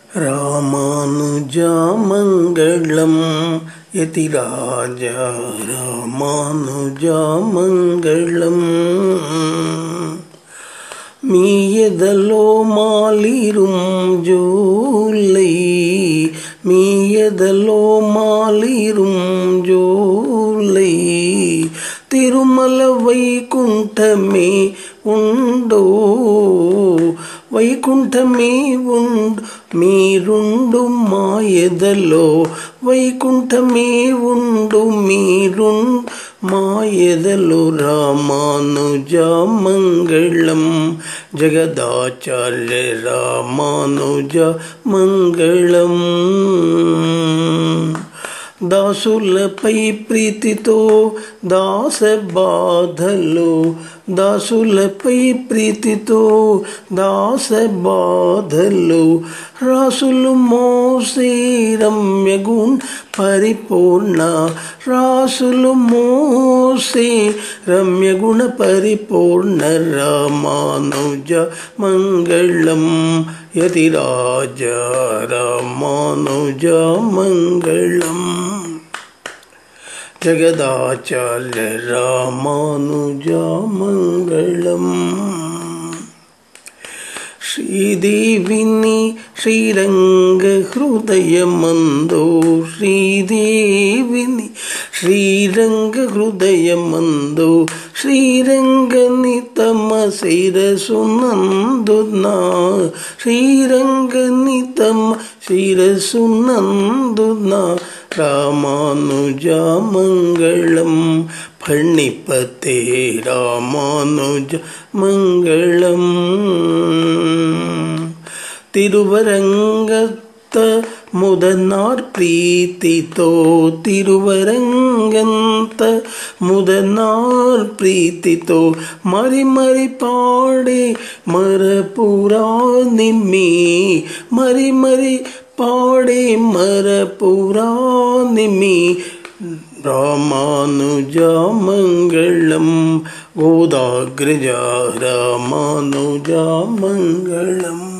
रामानुजा मंगलम यतिराजा रामानुजा मंगलम मीयदलो मालिरुम जोलै मीयदलो मालिरुम जोलै तिरुमल वैकुंठमे उंडो వైకుంఠమే ఉండు మీరుండు మాయదలో వైకుంఠమే ఉండు మీరుండు మాయదలో రామానుజ మంగళం జగదాచార్య రామానుజ మంగళం దాసులపై ప్రీతితో దాస బాధలు దాసులపై ప్రీతితో దాస బాధలు రాసులు మోసే రమ్యగుణ పరిపూర్ణ రాసులు మోసే రమ్యగుణ పరిపూర్ణ రామానుజ మంగళం యతిరాజ రామానుజ మంగళం జగదాచార్య రామానుజ మంగళం శ్రీదేవిని శ్రీరంగ హృదయమందో శ్రీదేవిని శ్రీరంగ హృదయమందో శ్రీరంగని తమ శిరసునందునా శ్రీరంగని తమ శిరసునందునా రామానుజ మంగళం ఫణిపతే రామానుజ మంగళం తిరువరంగత ముదనార్ ప్రీతితో తిరువరంగంత ముదనార్ ప్రీతితో మరి మరి పాడే మరపురాణిమి మరి మరి పాడే మరపురాణిమి రామానుజ మంగళం గోదాగ్రజ రామానుజ మంగళం.